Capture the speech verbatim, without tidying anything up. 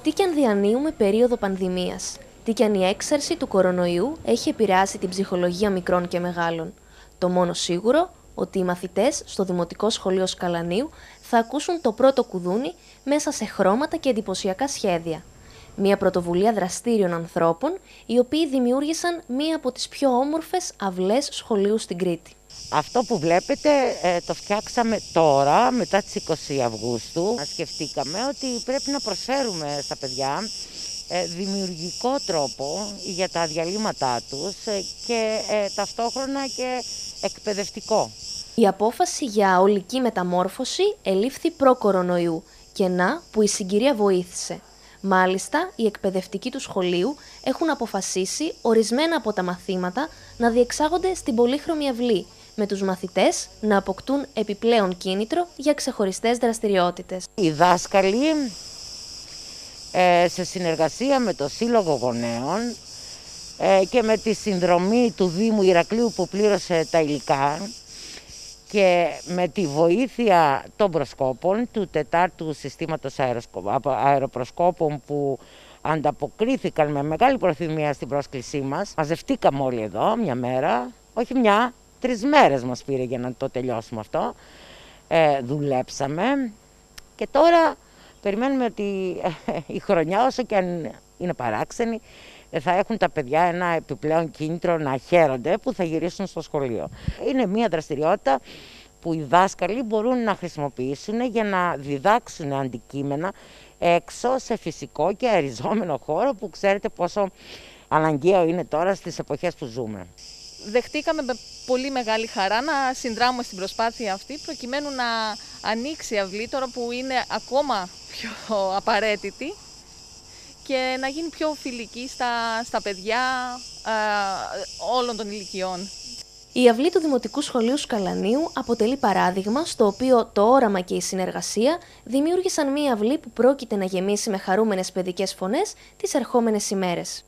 Τι κι αν διανύουμε περίοδο πανδημίας, τι κι αν η έξαρση του κορονοϊού έχει επηρεάσει την ψυχολογία μικρών και μεγάλων. Το μόνο σίγουρο, ότι οι μαθητές στο Δημοτικό Σχολείο Σκαλανίου θα ακούσουν το πρώτο κουδούνι μέσα σε χρώματα και εντυπωσιακά σχέδια. Μια πρωτοβουλία δραστήριων ανθρώπων, οι οποίοι δημιούργησαν μία από τις πιο όμορφες αυλές σχολείου στην Κρήτη. Αυτό που βλέπετε ε, το φτιάξαμε τώρα, μετά τις είκοσι Αυγούστου. Σκεφτήκαμε ότι πρέπει να προσφέρουμε στα παιδιά ε, δημιουργικό τρόπο για τα διαλύματά τους ε, και ε, ταυτόχρονα και εκπαιδευτικό. Η απόφαση για ολική μεταμόρφωση ελήφθη προ-κορονοϊού και να που η συγκυρία βοήθησε. Μάλιστα, οι εκπαιδευτικοί του σχολείου έχουν αποφασίσει ορισμένα από τα μαθήματα να διεξάγονται στην πολύχρωμη αυλή, με τους μαθητές να αποκτούν επιπλέον κίνητρο για ξεχωριστές δραστηριότητες. Οι δάσκαλοι, ε, σε συνεργασία με το Σύλλογο Γονέων ε, και με τη συνδρομή του Δήμου Ηρακλείου που πλήρωσε τα υλικά και με τη βοήθεια των προσκόπων του τετάρτου συστήματος αεροπροσκόπων που ανταποκρίθηκαν με μεγάλη προθυμία στην πρόσκλησή μας, μαζευτήκαμε όλοι εδώ μια μέρα, όχι μια, τρεις μέρες μας πήρε για να το τελειώσουμε αυτό. Ε, δουλέψαμε και τώρα περιμένουμε ότι ε, η χρονιά, όσο και αν είναι παράξενη, θα έχουν τα παιδιά ένα επιπλέον κίνητρο να χαίρονται που θα γυρίσουν στο σχολείο. Είναι μια δραστηριότητα που οι δάσκαλοι μπορούν να χρησιμοποιήσουν για να διδάξουν αντικείμενα έξω σε φυσικό και αεριζόμενο χώρο που ξέρετε πόσο αναγκαίο είναι τώρα στις εποχές που ζούμε. Δεχτήκαμε με πολύ μεγάλη χαρά να συνδράμουμε στην προσπάθεια αυτή προκειμένου να ανοίξει η αυλή τώρα που είναι ακόμα πιο απαραίτητη και να γίνει πιο φιλική στα, στα παιδιά α, όλων των ηλικιών. Η αυλή του Δημοτικού Σχολείου Σκαλανίου αποτελεί παράδειγμα στο οποίο το όραμα και η συνεργασία δημιούργησαν μία αυλή που πρόκειται να γεμίσει με χαρούμενες παιδικές φωνές τις ερχόμενες ημέρες.